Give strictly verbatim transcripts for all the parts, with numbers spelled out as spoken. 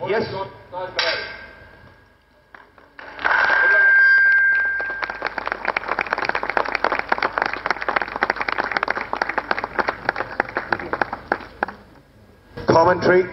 Yes. Commentary.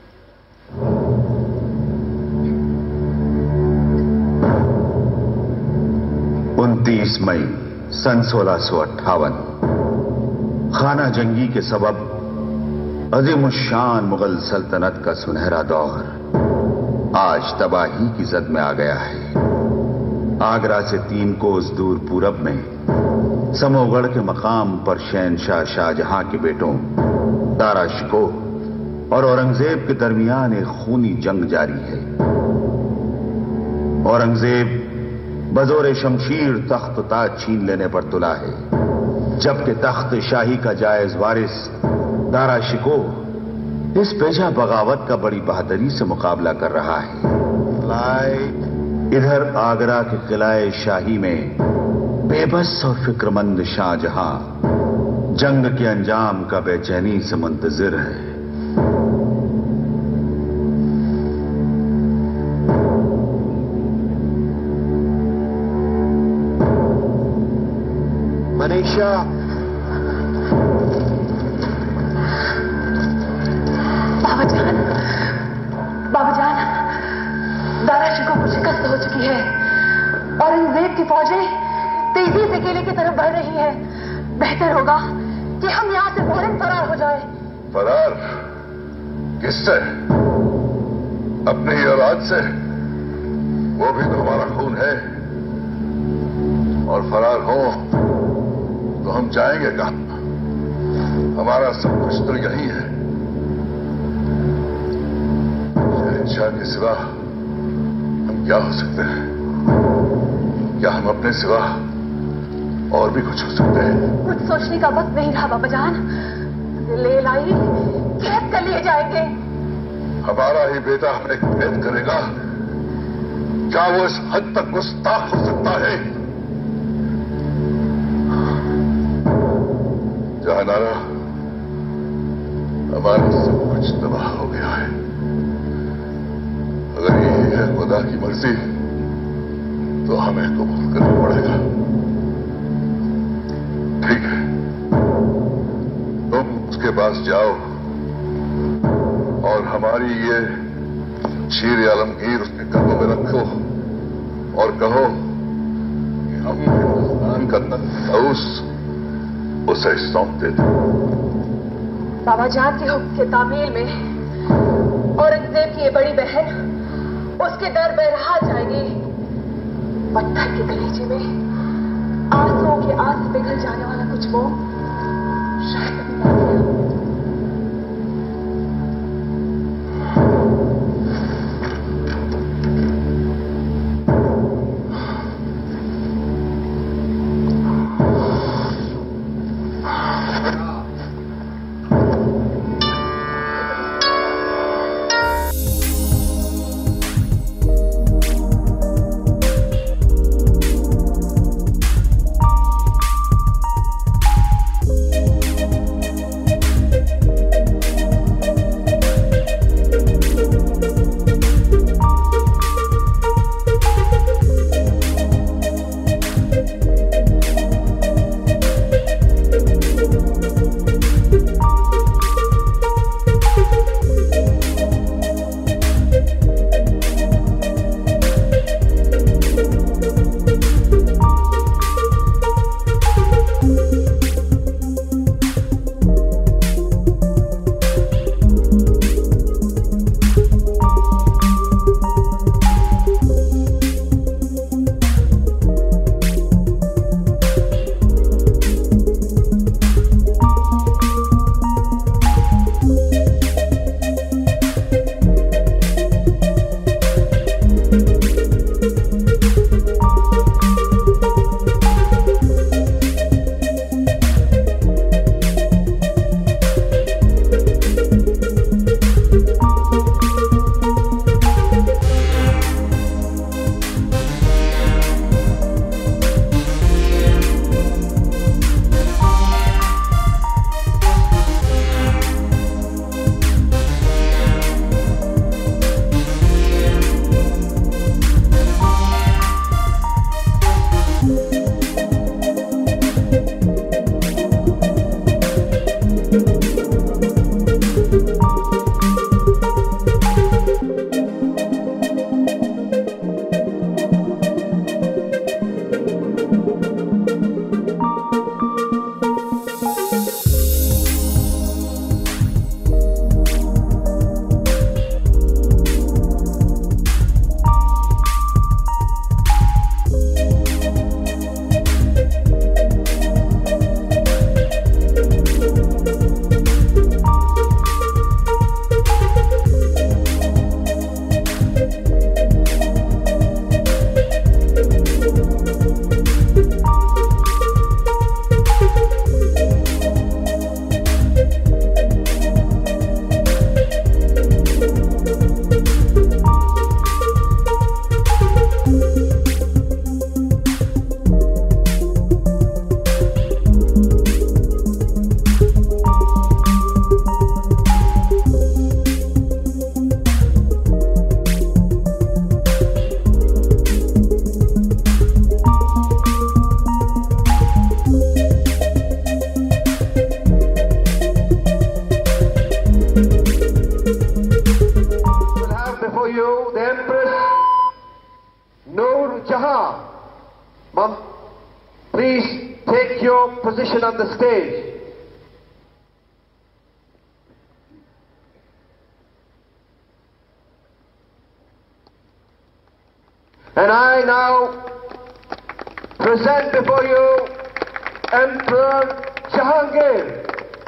उनतीस मई सन सोलह सौ अट्ठावन खाना जंगी के सबब अज़ीमुश्शान मुगल सल्तनत का सुनहरा दौर आज तबाही की जद में आ गया है। आगरा से तीन कोस दूर पूरब में समोगढ़ के मकाम पर शहंशाह शाहजहां के बेटों दारा शिकोह और औरंगजेब के दरमियान एक खूनी जंग जारी है। औरंगजेब बजोर शमशीर तख्त ताज छीन लेने पर तुला है, जबकि तख्त शाही का जायज वारिस दारा शिकोह इस पेशा बगावत का बड़ी बहादुरी से मुकाबला कर रहा है। इधर आगरा के किलाए शाही में बेबस और फिक्रमंद शाहजहां जंग के अंजाम का बेचैनी से मुंतजिर है। मनीषा, बाबाजान, बाबाजान, दारा शिकोह को शिकस्त हो चुकी है। औरंगजेब की फौजें तेजी से किले की तरफ बढ़ रही है। बेहतर होगा कि हम यहाँ से फौरन फरार हो जाए। फरार? किससे? अपने ही औलाद से? वो भी तो हमारा खून है। और फरार हो तो हम जाएंगे कहां? हमारा सब कुछ तो यही है। शहंशाह के सिवा हम क्या हो सकते हैं? क्या हम अपने सिवा और भी कुछ हो सकते हैं? कुछ सोचने का वक्त नहीं रहा बाबाजान। ले लाई कैद कर लिए जाएंगे। हमारा ही बेटा हमें कैद करेगा? क्या वो इस हद तक गुस्ताख हो सकता है? जहानारा, हमारा सब कुछ तबाह हो गया है। अगर ये है खुदा की मर्जी तो हमें कबूल करना पड़ेगा। ठीक है, तुम उसके पास जाओ और हमारी ये शीर आलमगीर उसके कदमों में रखो और कहो कि हम हिंदुस्तान का तख्त उसे सौंप देते। बाबाजान के हुक्म के तामील में औरंगजेब की ये बड़ी बहन उसके दर बहरहाल जाएगी। पत्थर के गलीचे में आंसुओं के आंसू पिघल जाने वाला कुछ वो शायद अभी बाकी है। before you the Empress Noor Jahan. Ma'am, please take your position on the stage. And I now present before you Emperor Jahangir.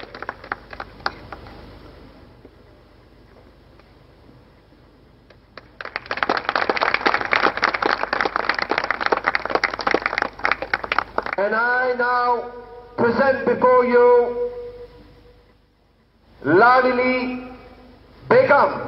And I now present before you Ladili Begum.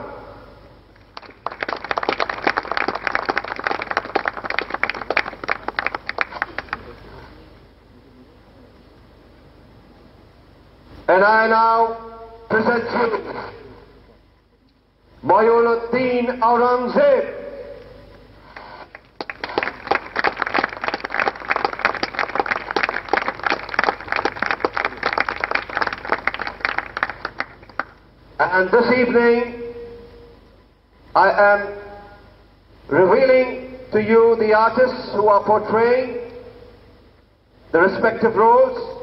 And I now present you Moynuddin Aurangzeb. And this evening, I am revealing to you the artists who are portraying the respective roles.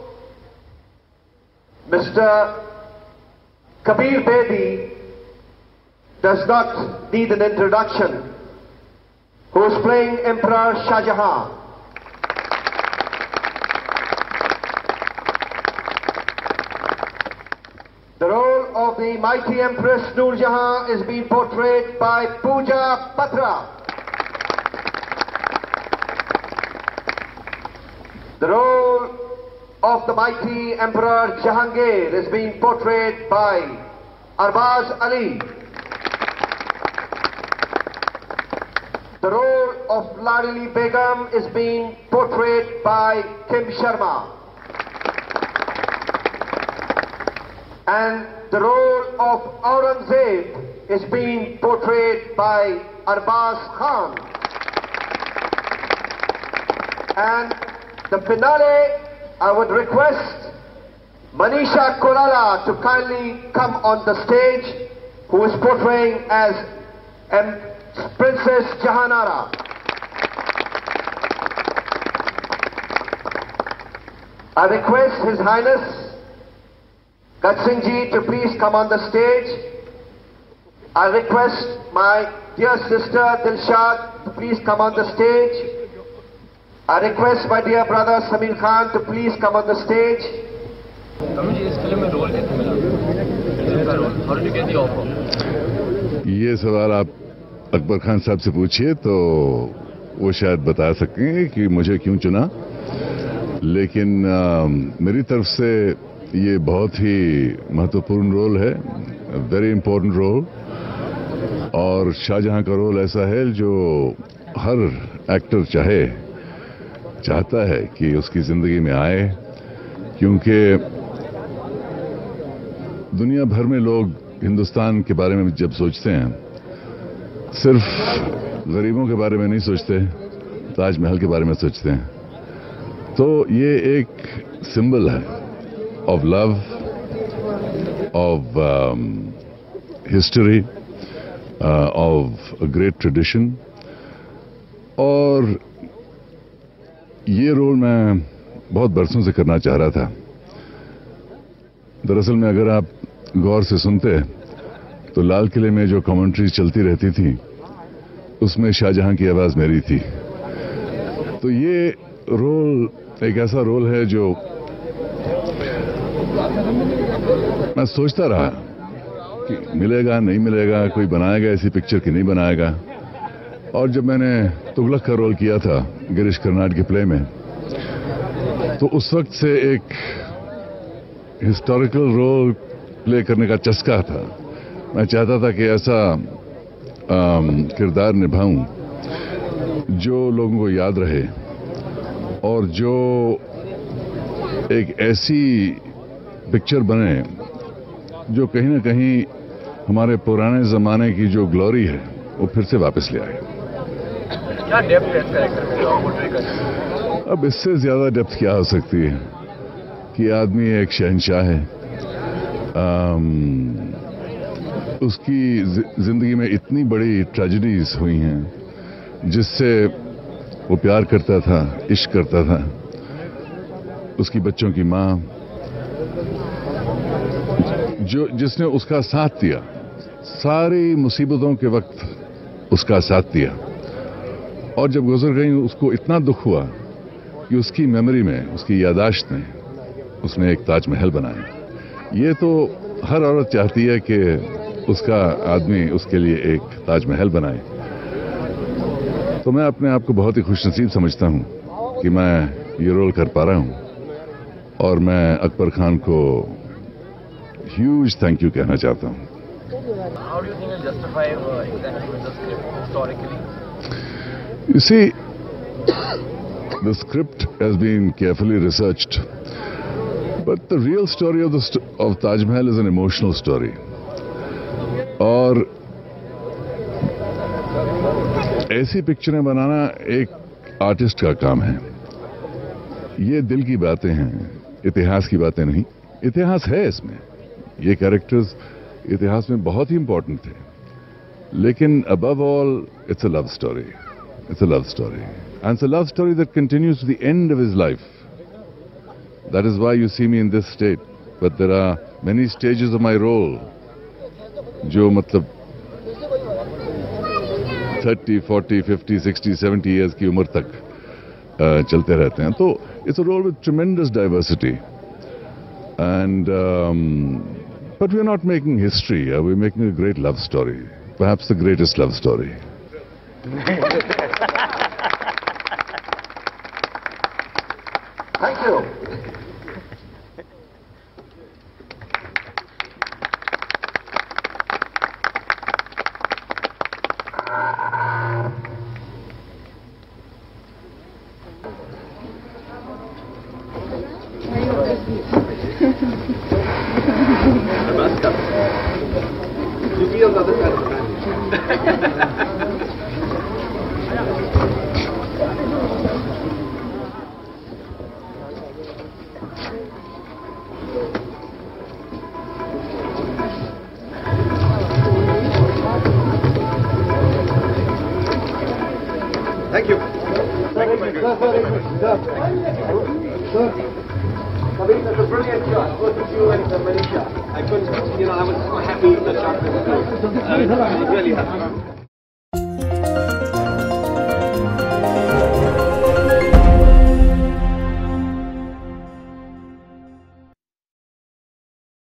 Mister Kabir Bedi does not need an introduction, who is playing Emperor Shah Jahan. The role of the mighty Empress Noor Jahan is being portrayed by Pooja Batra. The role of the mighty Emperor Jahangir is being portrayed by Arbaz Ali. The role of Ladili Begum is being portrayed by Kim Sharma. And the role of Aurangzeb is being portrayed by Arbaz Khan. And the finale, I would request Manisha Kolala to kindly come on the stage, who is portraying as M Princess Jahanara. I request His Highness Gaj Singh Ji to please come on the stage. I request my dear sister Dilshad to please come on the stage. I request my dear brother Samir Khan to please come on the stage. ये सवाल आप अकबर खान साहब से पूछिए तो वो शायद बता सकेंगे कि मुझे क्यों चुना, लेकिन आ, मेरी तरफ से ये बहुत ही महत्वपूर्ण रोल है, वेरी इंपॉर्टेंट रोल। और शाहजहां का रोल ऐसा है जो हर एक्टर चाहे चाहता है कि उसकी जिंदगी में आए, क्योंकि दुनिया भर में लोग हिंदुस्तान के बारे में जब सोचते हैं सिर्फ गरीबों के बारे में नहीं सोचते, ताजमहल के बारे में सोचते हैं। तो ये एक सिंबल है of love, of um, history, uh, of a great tradition. और ये रोल मैं बहुत बरसों से करना चाह रहा था। दरअसल में अगर आप गौर से सुनते तो लाल किले में जो कमेंट्रीज चलती रहती थी उसमें शाहजहां की आवाज मेरी थी। तो ये रोल एक ऐसा रोल है जो मैं सोचता रहा कि मिलेगा नहीं मिलेगा, कोई बनाएगा ऐसी पिक्चर कि नहीं बनाएगा। और जब मैंने तुगलक का रोल किया था गिरीश कर्नाड के प्ले में, तो उस वक्त से एक हिस्टोरिकल रोल प्ले करने का चस्का था। मैं चाहता था कि ऐसा किरदार निभाऊं जो लोगों को याद रहे और जो एक ऐसी पिक्चर बने जो कहीं ना कहीं हमारे पुराने जमाने की जो ग्लोरी है वो फिर से वापस ले आए। क्या डेप्थ है कैरेक्टर? अब इससे ज्यादा डेप्थ क्या हो सकती है कि आदमी एक शहंशाह है, उसकी जिंदगी में इतनी बड़ी ट्रेजेडीज हुई हैं जिससे वो प्यार करता था, इश्क करता था। उसकी बच्चों की माँ जो जिसने उसका साथ दिया, सारी मुसीबतों के वक्त उसका साथ दिया, और जब गुजर गई उसको इतना दुख हुआ कि उसकी मेमोरी में, उसकी यादाश्त में उसने एक ताजमहल बनाया। ये तो हर औरत चाहती है कि उसका आदमी उसके लिए एक ताजमहल बनाए। तो मैं अपने आप को बहुत ही खुशनसीब समझता हूं कि मैं ये रोल कर पा रहा हूं, और मैं अकबर खान को ह्यूज थैंक यू कहना चाहता हूं। How do you think you'll justify uh, exactly with the script historically? You see, the script has been carefully researched, but the real story of the st of Taj Mahal is an emotional story. और ऐसी पिक्चरें बनाना एक artist का काम है। ये दिल की बातें हैं, इतिहास की बातें नहीं। इतिहास है इसमें, ये कैरेक्टर्स इतिहास में बहुत ही इंपॉर्टेंट थे, लेकिन above all it's a love story. It's a love story, and it's a love story that continues to the end of his life. That is why you see me in this state. But there are many stages of my role जो मतलब thirty, forty, fifty, sixty, seventy years की उम्र तक uh, चलते रहते हैं। तो it's a role with tremendous diversity, and um, but we're not making history. Uh, we're making a great love story, perhaps the greatest love story. Thank you. You be on the other side of the man. Thank you. Thank you, my good. Sir, Kabir, that's a brilliant shot. Both of you and Manisha. I couldn't, you know, I was so happy with the shot. I was really happy.